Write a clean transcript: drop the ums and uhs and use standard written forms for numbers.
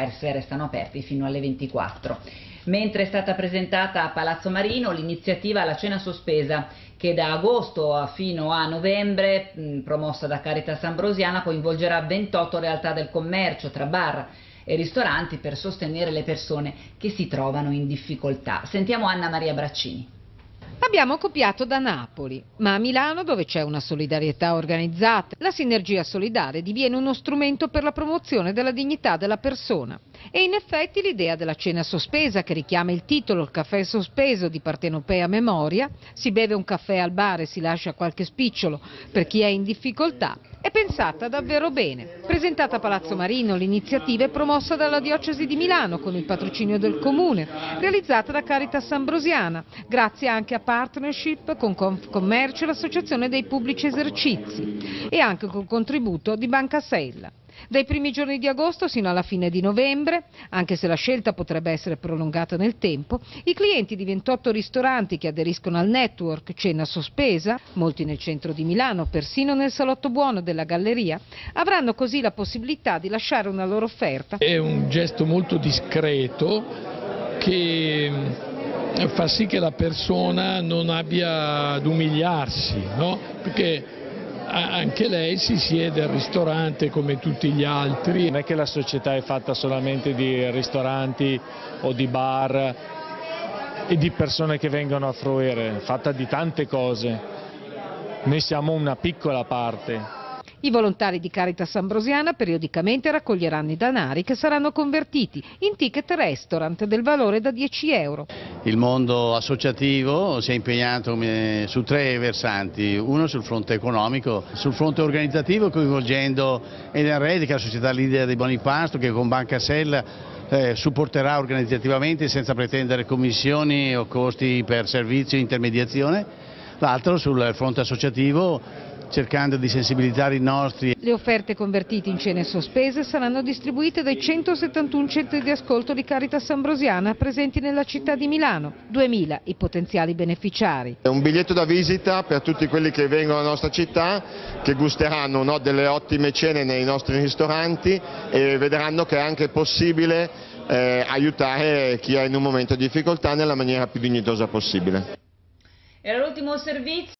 restano aperti fino alle 24. Mentre è stata presentata a Palazzo Marino l'iniziativa La Cena Sospesa, che da agosto fino a novembre, promossa da Caritas Ambrosiana, coinvolgerà 28 realtà del commercio tra bar e ristoranti per sostenere le persone che si trovano in difficoltà. Sentiamo Anna Maria Braccini. Abbiamo copiato da Napoli, ma a Milano, dove c'è una solidarietà organizzata, la sinergia solidale diviene uno strumento per la promozione della dignità della persona. E in effetti l'idea della cena sospesa, che richiama il titolo Il caffè sospeso di Partenopea Memoria, si beve un caffè al bar e si lascia qualche spicciolo per chi è in difficoltà, è pensata davvero bene. Presentata a Palazzo Marino, l'iniziativa è promossa dalla Diocesi di Milano con il patrocinio del Comune, realizzata da Caritas Ambrosiana, grazie anche a partnership con Confcommercio e l'Associazione dei Pubblici Esercizi e anche col contributo di Banca Sella. Dai primi giorni di agosto sino alla fine di novembre, anche se la scelta potrebbe essere prolungata nel tempo, i clienti di 28 ristoranti che aderiscono al network Cena Sospesa, molti nel centro di Milano, persino nel Salotto Buono della Galleria, avranno così la possibilità di lasciare una loro offerta. È un gesto molto discreto che fa sì che la persona non abbia ad umiliarsi, no? Perché anche lei si siede al ristorante come tutti gli altri. Non è che la società è fatta solamente di ristoranti o di bar e di persone che vengono a fruire, è fatta di tante cose. Noi siamo una piccola parte. I volontari di Caritas Ambrosiana periodicamente raccoglieranno i denari che saranno convertiti in ticket restaurant del valore da 10 euro. Il mondo associativo si è impegnato su tre versanti, uno sul fronte economico, sul fronte organizzativo coinvolgendo Edenred, che è la società leader di Bonipasto, che con Banca Sella supporterà organizzativamente senza pretendere commissioni o costi per servizi o intermediazione, l'altro sul fronte associativo cercando di sensibilizzare i nostri. Le offerte convertite in cene sospese saranno distribuite dai 171 centri di ascolto di Caritas Ambrosiana presenti nella città di Milano, 2000 i potenziali beneficiari. È un biglietto da visita per tutti quelli che vengono alla nostra città, che gusteranno, no, delle ottime cene nei nostri ristoranti e vedranno che è anche possibile aiutare chi è in un momento di difficoltà nella maniera più dignitosa possibile. Era l'ultimo servizio.